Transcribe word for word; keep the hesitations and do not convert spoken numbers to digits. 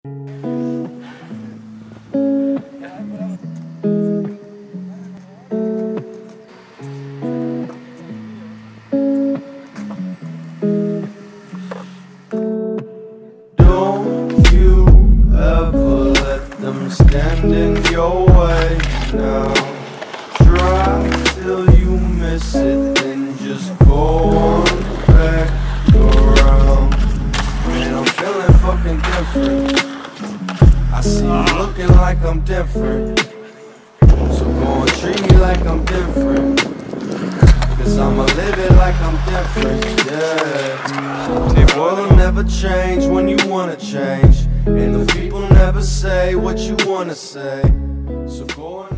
Don't you ever let them stand in your way now. Try till you miss it, then just go on back around. Man, I'm feeling fucking different. I see you looking like I'm different, so go and treat me like I'm different, cause I'ma live it like I'm different, yeah. The world will never change when you wanna change, and the people never say what you wanna say, so go and